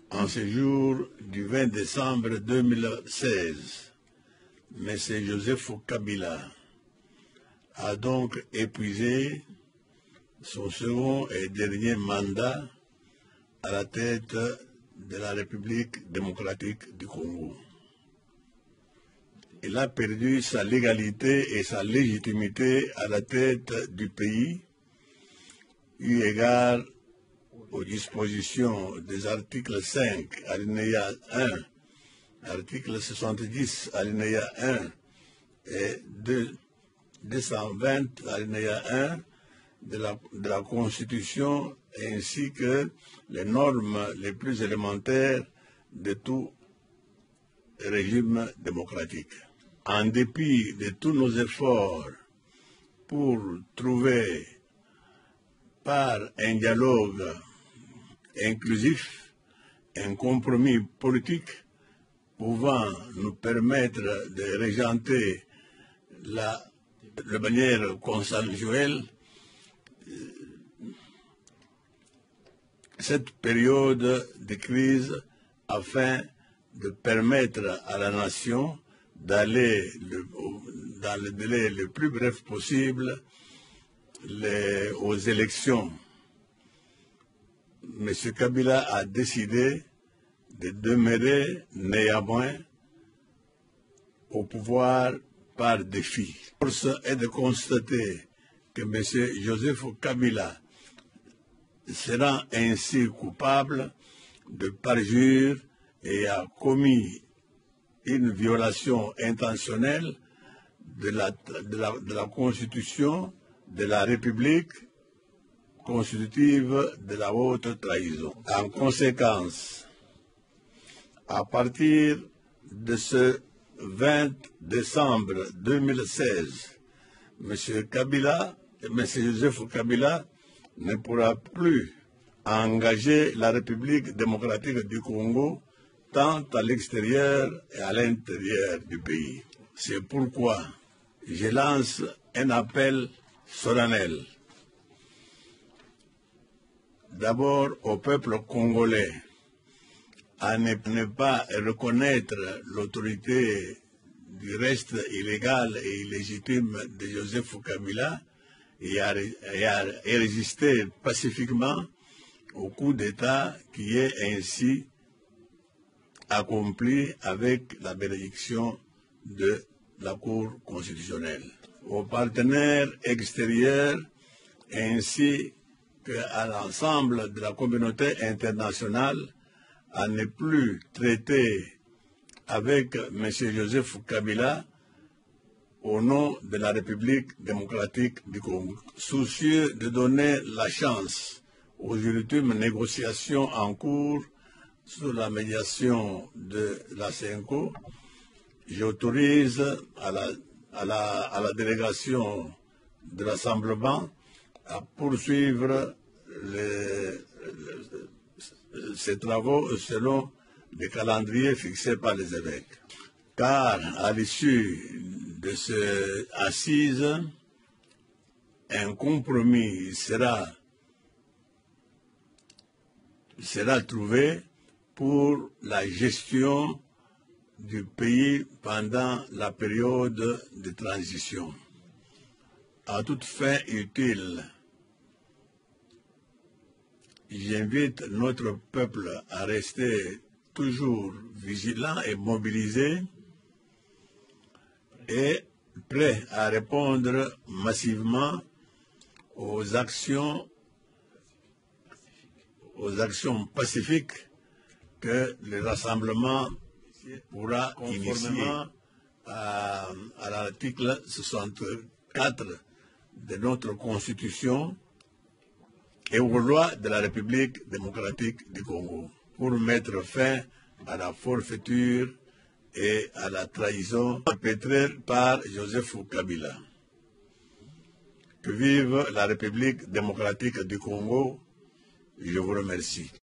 En ce jour du 20 décembre 2016, M. Joseph Kabila a donc épuisé son second et dernier mandat à la tête de la République démocratique du Congo. Il a perdu sa légalité et sa légitimité à la tête du pays, eu égard aux dispositions des articles 5, alinéa 1, article 70, alinéa 1 et 220, alinéa 1 de la Constitution, ainsi que les normes les plus élémentaires de tout régime démocratique. En dépit de tous nos efforts pour trouver par un dialogue inclusif un compromis politique pouvant nous permettre de régenter de manière consensuelle cette période de crise afin de permettre à la nation d'aller dans le délai le plus bref possible aux élections. M. Kabila a décidé de demeurer néanmoins au pouvoir par défi. Force est de constater que M. Joseph Kabila sera ainsi coupable de parjure et a commis une violation intentionnelle de la Constitution de la République constitutive de la haute trahison. En conséquence, à partir de ce 20 décembre 2016, M. Joseph Kabila ne pourra plus engager la République démocratique du Congo tant à l'extérieur et à l'intérieur du pays. C'est pourquoi je lance un appel solennel. D'abord au peuple congolais à ne pas reconnaître l'autorité du reste illégal et illégitime de Joseph Kabila et à résister pacifiquement au coup d'État qui est ainsi accompli avec la bénédiction de la Cour constitutionnelle. Aux partenaires extérieurs ainsi qu'à l'ensemble de la communauté internationale à ne plus traiter avec M. Joseph Kabila au nom de la République démocratique du Congo. Soucieux de donner la chance aux ultimes négociations en cours sous la médiation de la CENCO, j'autorise à la délégation de rassemblement à poursuivre ces travaux selon le calendrier fixé par les évêques. Car à l'issue de ces assises, un compromis sera trouvé pour la gestion du pays pendant la période de transition. À toute fin utile, j'invite notre peuple à rester toujours vigilant et mobilisé et prêt à répondre massivement aux actions pacifiques que le rassemblement pourra initier à l'article 64 de notre Constitution et aux lois de la République démocratique du Congo pour mettre fin à la forfaiture et à la trahison perpétrée par Joseph Kabila. Que vive la République démocratique du Congo. Je vous remercie.